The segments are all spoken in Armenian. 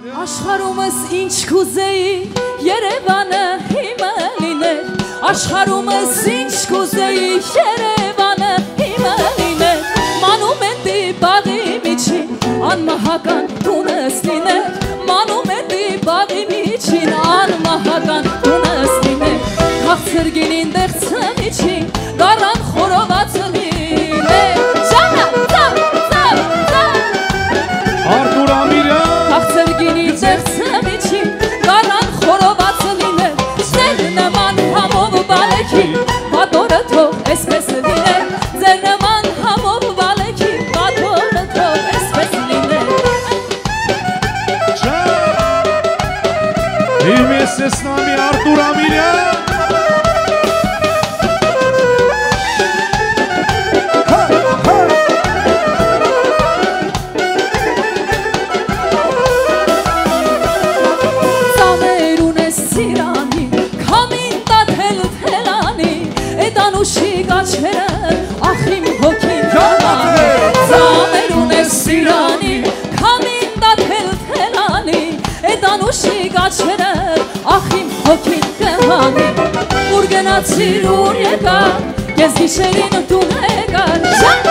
Աշխարհումս ինչ կուզեի Երևանը հիմա լիներ Աշխարհումս ինչ կուզեի Երևանը հիմա լիներ Մանումենտի բաղի միջին անմահական տունս լիներ Մանումենտի բաղի միջին անմահական տունս լիներ Քաղցր գինին դեղցը միջին դառան խորովածը լիներ Ժանա, ծավ, ծավ, ծավ Արտուր Ամիրյան Քաղցր գինին դեղցը միջին դառան խորովածը լիներ Ձեր նման համով բալեքի պատորը թող էսպես լիներ Ձեր նման համով բալեքի պատորը թող էսպես լիներ Իմ ես սեսնամի Արտուր Ամիրյան Ախիմ հոգին կամանի Զամեր ունես սիրանի Կամին դատել թելանի Էդան ուշի գաչերը Ախիմ հոգին կամանի Ուր գնացիր ուր եկար Ես գիշերին տուն եկար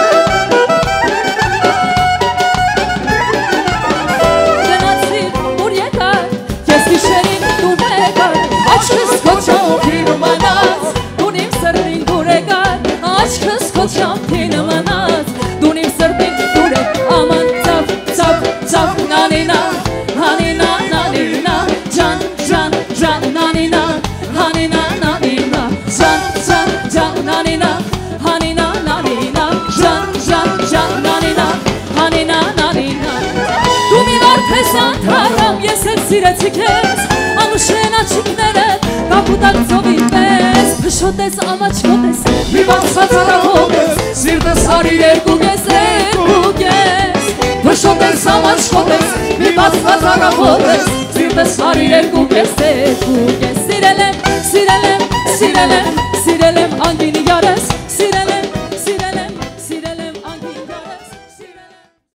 Գնացիր ուր եկար Ես գիշերին տուն եկար Աչքս կոչոքին ումանած Դուն իմ սրտին դուր եկար Աչքս կոչոքին ումանած Դուն իմ սրտին դուր եք Աման ծավ, ծավ, ծավ Նանինա, հանինա, նանինա Ջան, ջան, ջան, նանինա Հանինա, նանինա Ջան, ջան, ջան, նանինա Հանինա, նանինա Ջան, ջան, ջան, նանինա Հանինա, նանինա Դու մի վարդ ես անթարամ Ես էլ սիրեցի քեզ Անուշեն աչիկներդ Կապուտակ ծովի պես Փշոտես ամաչկոտես Մի բացված արավով ես Սիրտս հարիր երկու կես Փշոտես ամաչկոտես Մի բացված արավով ես Սիրտս հարիր երկու կես Սիրել եմ, սիրել եմ, սիրել եմ Սիրել եմ անգինի յարես